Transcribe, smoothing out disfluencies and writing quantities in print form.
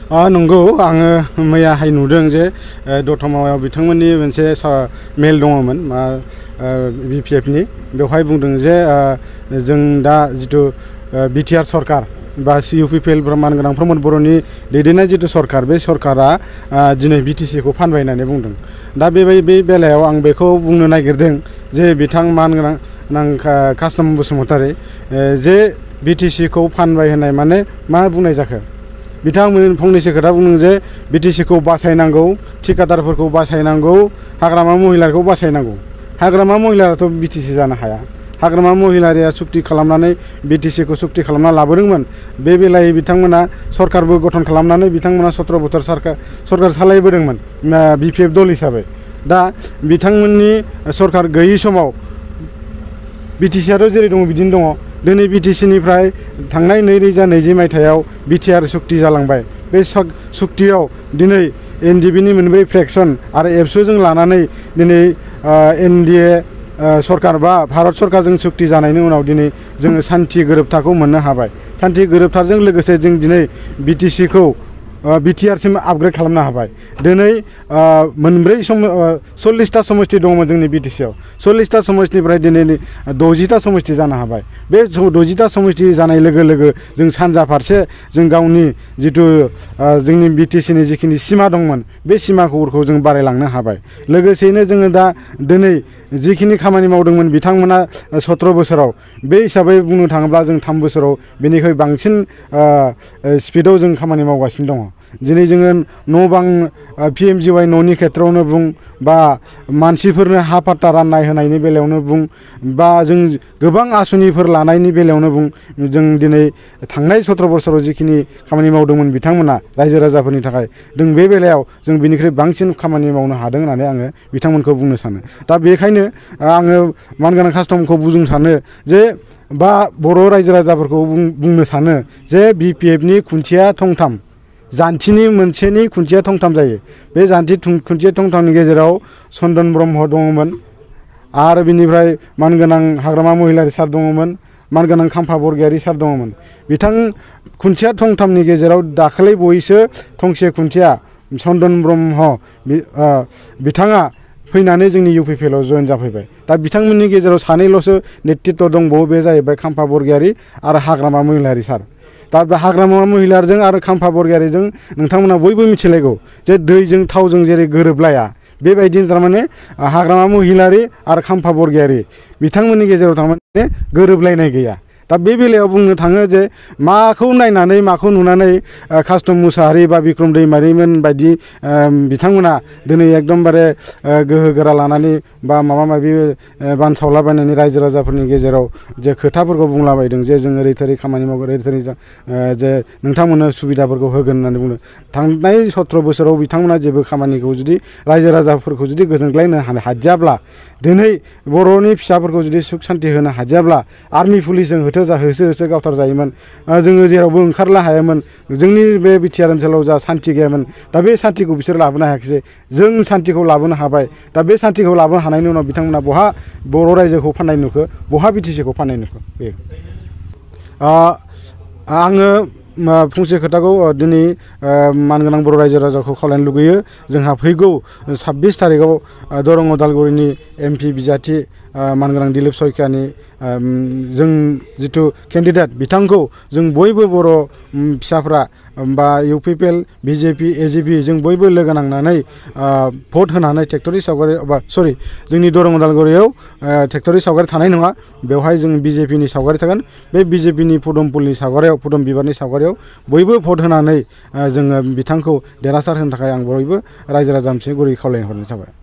नंगौ आङो मैयाहाय नुदों जे दतमायाव बिथांमोननि मोनसे मेल दङमोन बिपिएफनि बेवहाय बुंदों जे जों दा जिथु बिटिआर सरकार बा इउपिपिएल मानगोनां प्रमद बर'नि दैदेननाय जिथु सरकार बे सरकारा दिनै बिटिसिखौ फानबाय होननानै बुंदों। दा बे बेलायाव आं बेखौ बुंनो नागिरदों जे बिथां मानगोनां कासनाम बसुमतारी जे बिटिसिखौ फानबाय होननाय माने मा बुंनाय जाखो? बिथांमोन फंनैसो खोथा बुंदों जे बिटिसिखौ बासायनांगौ, ठिकादारफोरखौ बासायनांगौ, हाग्रामा महिलारिखौ बासायनांगौ। हाग्रामा महिलाराथ' बिटिसि जानो हाया। हाग्रामा महिलारिया सुक्ति खालामनानै बिटिसिखौ सुक्ति खालामना लाबोदोंमोन। बे बेलायै बिथांमोना सरकारबो गठन खालामनानै बिथांमोना 17 बोसोर सरकार सालायबोदोंमोन बिपिएफ दल हिसाबै। दा बिथांमोननि सरकार गैयै समाव बिटिसिआथ' जेरै दङ बिदिनो दङ। दिनै बिटिसिनिफ्राय थांनाय 2020 मायथाइयाव बिटिआर सुक्ति जालांबाय। बे सुक्तियाव दिनै एनडिबिनि मोनब्रै फ्रेक्सन आरो एबसुजों लानानै दिनै एनडिए सरकार बा भारत सरकारजों सुक्ति जानायनि उनाव दिनै जोङो सान्थि गोरोबथाखौ मोननो हाबाय। सान्थि गोरोबथाजों लोगोसे जों दिनै बिटिसिखौ बिटिआरसिम आपग्रेड खालामनो हाबाय। दिनै मोनब्रै 40टा समष्टि दङमोन जोंनि बिटिसिआव। 40टा समष्टिनिफ्राय दिनै 60टा समष्टि जानो हाबाय। बे 60टा समष्टि जानाय लोगो लोगो जों सानजा फारसे जों गावनि जिथु जोंनि बिटिसिनि जिखिनि सिमा दंमोन बे सिमाखौ जों बारायलांनो हाबाय। लोगोसेयैनो जोङो दा दिनै जिखिनि खामानि मावदोंमोन बिथांमोना 17 बोसोराव बे हिसाबै बुंनो थाङोब्ला जों 3 बोसोराव बेनिख्रुइ बांसिन स्पिडआव जों खामानि मावगासिनो दङ। दिनै जोङो न' बां पिएमजिवाइ न'नि खेथ्रआवनो बुं बा मानसिफोरनो हा पाट्टा राननाय होनायनि बेलायावनो बुं बा जों गोबां आसनिफोर लानायनि बेलायावनो बुं जों दिनै थांनाय 17 बोसोराव जिखिनि खामानि मावदोंमोन बिथांमोना रायजो राजाफोरनि थाखाय जों बे बेलायाव जों बिनिख्रुइ बांसिन खामानि मावनो हादों होननानै आङो बिथांमोनखौ बुंनो सानो। दा बेखायनो आङो मानगोनां कास्टमखौ बुंनो सानो जे बा बर' रायजो राजाफोरखौ बुंनो सानो जे बिपिएफनि खुन्थिया थंथाम जान्थिनि मोनसेनि खुन्थिया थंथाम जायो। बे जान्थि खुन्थिया थंथामनि गेजेराव चन्दन ब्रह्म दङमोन आरो बिनिफ्राय मानगोनां हाग्रामा महिलारि सार दङमोन, मानगोनां खाम्फा बरगयारि सार दङमोन। बिथां खुन्थिया थंथामनि गेजेराव दाखालै बयसो थंसे खुन्थिया चन्दन ब्रह्म बिथाङा फैनानै जोंनि इउपिपिएलआव जयेन जाफैबाय। दा बिथांमोननि गेजेराव सानैल'सो नेतृत्व दंबावो, बे जाहैबाय खाम्फा बरगयारि आरो हाग्रामा महिलारि सार। दा बे हाग्रामा महिलारिजों आरो खाम्फा बरगयारिजों नोंथांमोना बयबो मिथिलायगौ जे दैजों थावजों जेरै गोरोबलाया बेबायदिनो थारमाने हाग्रामा महिलारि आरो खाम्फा बरगयारि बिथांमोननि गेजेराव थारमाने गोरोबलायनाय गैया। दा बे बेलायाव बुंनो थाङो जे माखौ नायनानै माखौ नुनानै कास्टम मुसाहारि बा बिक्रम दैमारिमोन बायदि बिथांमोना दिनै एकदमबारे गोहो गोरा लानानै बा माबा माबि बानसावलाबायनायनि रायजो राजाफोरनि गेजेराव जे खोथाफोरखौ बुंलाबायदों जे जों ओरै थोरै खामानि मावगोन ओरै थोरै जे नोंथांमोननो सुबिदाफोरखौ होगोन होननानै बुंदों। थांनाय 17 बोसोराव बिथांमोना जेबो खामानिखौ जुदि रायजो राजाफोरखौ जुदि गोजोनग्लायनो हादियाब्ला, दिनै बर'नि फिसाफोरखौ जुदि सुख सान्ति होनो हादियाब्ला आर्मि पुलिसजों होसो होसो गावथार जायोमोन। जोङो जेरावबो ओंखारला हायामोन। जोंनि बे बिटिआर ओनसोलाव जा सान्ति गैयामोन। दा बे सान्तिखौ बिसोर लाबोनो हायाखिसै। जों सान्तिखौ लाबोनो हाबाय। दा बे सान्तिखौ लाबोनो हानायनि उनाव बिथांमोना बहा बर' रायजोखौ फाननाय नुखो, बहा बिटिसिखौ फाननाय नुखो? बे आङो फंसे खोथाखौ दिनै मानगोनां बर' रायजो राजाखौ खावलायनो लुगैयो। जोंहा फैगौ 26 थारिखआव दरं उदालगुरिनि एमपि बिजाथि मानगोनां दिलीप सयखियानि जों जिथु केन्डिडेट बिथांखौ जों बयबो बर' फिसाफ्रा बा इउपिपिएल बिजेपि एजिपि जों बयबो लोगो नांनानै भट होनानै ट्रेक्टरि सावगारि बा जोंनि दरं उदालगुरियाव ट्रेक्टरि सावगारि थानाय नङा। बेवहाय जों बिजेपिनि सावगारि थागोन। बे बिजेपिनि पदुम फुलनि सावगारियाव पदुम बिबारनि सावगारियाव बयबो भट होनानै जोङो बिथांखौ देरहासार होनो थाखाय आं बयबो रायजो राजानिसिम गुरै खावलायनो हरनाय जाबाय।